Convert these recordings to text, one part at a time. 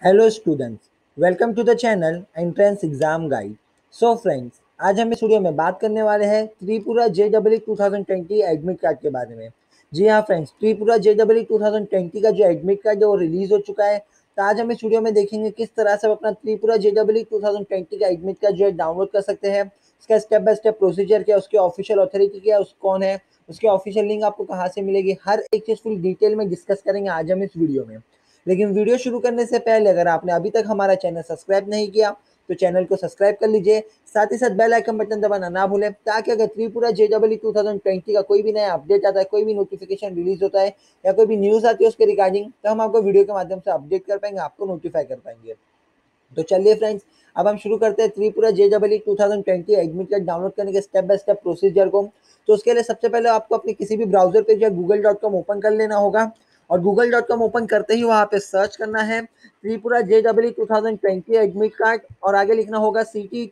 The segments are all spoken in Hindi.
Hello students, welcome to the channel entrance exam guide. So friends, आज हम इस वीडियो में बात करने वाले हैं त्रिपुरा जेईई 2020 एडमिट कार्ड के बारे में। जी हाँ फ्रेंड्स, त्रिपुरा जेईई 2020 का जो एडमिट कार्ड है वो रिलीज हो चुका है। तो आज हम इस वीडियो में देखेंगे किस तरह से आप अपना त्रिपुरा जेईई 2020 का एडमिट कार्ड जो है डाउनलोड कर सकते हैं, उसका स्टेप बाय स्टेप प्रोसीजर क्या है, उसकी ऑफिशियल अथॉरिटी क्या है, उस कौन है, उसकी ऑफिशियल लिंक आपको कहाँ से मिलेगी, हर एक चीज़ फुल डिटेल में डिस्कस करेंगे आज हम इस वीडियो में। लेकिन वीडियो शुरू करने से पहले अगर आपने अभी तक हमारा चैनल सब्सक्राइब नहीं किया तो चैनल को सब्सक्राइब कर लीजिए, साथ ही साथ बेल आइकन बटन दबाना ना भूलें, ताकि अगर त्रिपुरा जेईई 2020 का कोई भी नया अपडेट आता है, कोई भी नोटिफिकेशन रिलीज होता है या कोई भी न्यूज़ आती है उसके रिगार्डिंग, तो हम आपको वीडियो के माध्यम से अपडेट कर पाएंगे, आपको नोटिफाई कर पाएंगे। तो चलिए फ्रेंड्स, अब हम शुरू करते हैं Tripura JEE 2020 admit card download करने के स्टेप बाय स्टेप प्रोसीजर को। तो उसके लिए सबसे पहले आपको अपने किसी भी ब्राउजर पे जो है google.com ओपन कर लेना होगा, और google.com ओपन करते ही वहाँ पे सर्च करना है त्रिपुरा जेईई 2020 एडमिट कार्ड, और आगे लिखना होगा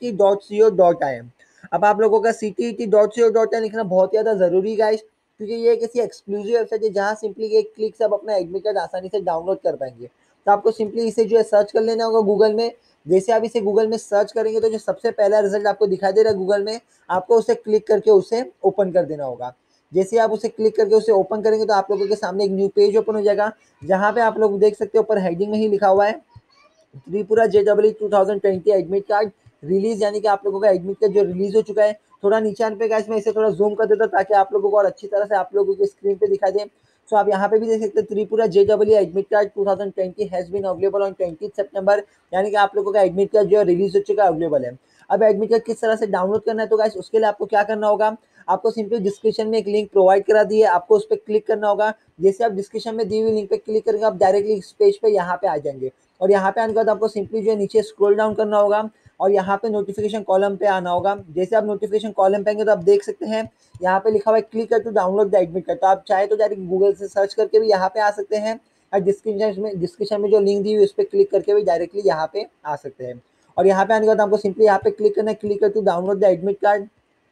ctet.co.in। अब आप लोगों का ctet.co.in लिखना बहुत ज़्यादा ज़रूरी है, क्योंकि ये किसी एक्सक्लूसिव वेबसाइट है जहाँ सिंपली एक क्लिक से आप अपना एडमिट कार्ड आसानी से डाउनलोड कर पाएंगे। तो आपको सिंपली इसे जो है सर्च कर लेना होगा गूगल में। जैसे आप इसे गूगल में सर्च करेंगे तो जो सबसे पहला रिजल्ट आपको दिखाई दे रहा है गूगल में, आपको उसे क्लिक करके उसे ओपन कर देना होगा। जैसे आप उसे क्लिक करके उसे ओपन करेंगे तो आप लोगों के सामने एक न्यू पेज ओपन हो जाएगा, जहाँ पे आप लोग देख सकते हो ऊपर हेडिंग में ही लिखा हुआ है Tripura JEE 2020 admit card release, यानी कि आप लोगों का एडमिट कार्ड जो रिलीज हो चुका है। थोड़ा नीचे आने पे गाइस मैं इसे थोड़ा जूम कर देता हूं ताकि आप लोगों को और अच्छी तरह से आप लोगों की स्क्रीन पे दिखाई दे। सो आप यहाँ पे भी देख सकते हैं Tripura JEE admit card 2020 has been available on 20 सितंबर, यानी कि आप लोगों का एडमिट कार्ड जो है रिलीज हो चुका है, अवेलेबल है। अब एडमिट कार्ड किस तरह से डाउनलोड करना है, तो गाइस उसके लिए आपको क्या करना होगा, आपको सिंपली डिस्क्रिप्शन में एक लिंक प्रोवाइड करा दी है, आपको उस पर क्लिक करना होगा। जैसे आप डिस्क्रिप्शन में दी हुई लिंक पे क्लिक करेंगे आप डायरेक्टली इस पेज पे यहाँ पे आ जाएंगे, और यहाँ पे आने के बाद आपको सिंपली जो है नीचे स्क्रॉल डाउन करना होगा और यहाँ पे नोटिफिकेशन कॉलम पे आना होगा। जैसे आप नोटिफिकेशन कॉलम पे आएंगे तो आप देख सकते हैं यहाँ पे लिखा हुआ है click to download the admit card. तो आप चाहे तो डायरेक्ट गूगल से सर्च करके भी यहाँ पे आ सकते हैं, और डिस्क्रिप्शन में जो लिंक दी हुई उस पर क्लिक करके भी डायरेक्टली यहाँ पे आ सकते हैं। और यहाँ पे आने के बाद आपको सिंपली यहाँ पे क्लिक करना है click to download the admit card.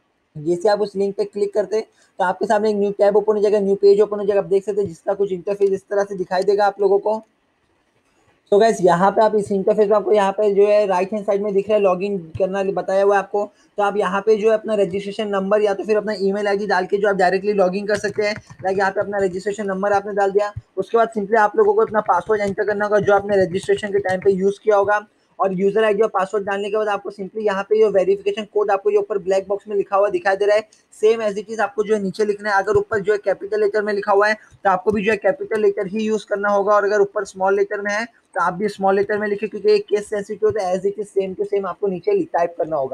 जैसे आप उस लिंक पे क्लिक करते हैं तो आपके सामने एक न्यू टैब ओपन हो जाएगा, न्यू पेज ओपन हो जाएगा। आप देख सकते हैं जिसका कुछ इंटरफेस इस तरह से दिखाई देगा आप लोगों को। तो गैस यहाँ पे आप इस इंटरफेस में आपको यहाँ पे जो है राइट हैंड साइड में दिख रहा है लॉगिन करना बताया हुआ है आपको। तो आप यहाँ पे जो है अपना रजिस्ट्रेशन नंबर या तो फिर अपना ईमेल आईडी डाल के जो आप डायरेक्टली लॉगिन कर सकते हैं। लाइक यहाँ पे अपना रजिस्ट्रेशन नंबर आपने डाल दिया, उसके बाद सिंपली आप लोगों को अपना पासवर्ड एंटर करना होगा जो आपने रजिस्ट्रेशन के टाइम पे यूज़ किया होगा। और यूजर आईडी और पासवर्ड डालने के बाद आपको सिंपली यहाँ पे जो वेरिफिकेशन कोड आपको जो ऊपर ब्लैक बॉक्स में लिखा हुआ दिखाई दे रहा है, सेम एज इट इज आपको जो है नीचे लिखना है। अगर ऊपर जो है कैपिटल लेटर में लिखा हुआ है तो आपको भी जो है कैपिटल लेटर ही यूज करना होगा, और अगर ऊपर स्मॉल लेटर में है तो आप भी स्मॉल लेटर में लिखे, क्योंकि एक केस सेंसिटिव होता है। As it is same to same आपको नीचे टाइप करना होगा।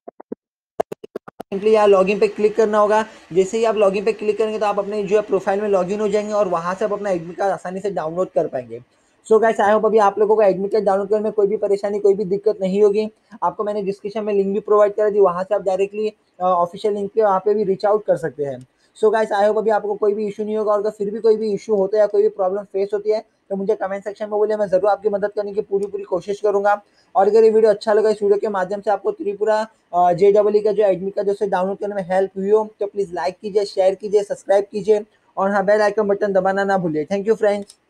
सिंपली यहाँ लॉगिन पे क्लिक करना होगा। जैसे ही आप लॉगिन पे क्लिक करेंगे तो आप अपने जो है प्रोफाइल में लॉगिन हो जाएंगे, और वहां से आप अपना एडमिट कार्ड आसानी से डाउनलोड कर पाएंगे। सो गाइस, आई होप अभी आप लोगों को एडमिट कार्ड डाउनलोड करने में कोई भी परेशानी कोई भी दिक्कत नहीं होगी। आपको मैंने डिस्क्रिप्शन में लिंक भी प्रोवाइड करा दी, वहां से आप डायरेक्टली ऑफिशियल लिंक पे वहाँ पे भी रीच आउट कर सकते हैं। सो गाइस, आई होप अभी आपको कोई भी इशू नहीं होगा, और अगर फिर भी कोई भी इशू होता है या कोई भी प्रॉब्लम फेस होती है तो मुझे कमेंट सेक्शन में बोलिए, मैं जरूर आपकी मदद करने की पूरी पूरी कोशिश करूंगा। और अगर ये वीडियो अच्छा लगा, इस वीडियो के माध्यम से आपको त्रिपुरा जेईई का जो एडमिट कार्ड जो डाउनलोड करने में हेल्प हुई हो, तो प्लीज़ लाइक कीजिए, शेयर कीजिए, सब्सक्राइब कीजिए, और हाँ बेल आइकन बटन दबाना ना भूलिए। Thank you friends.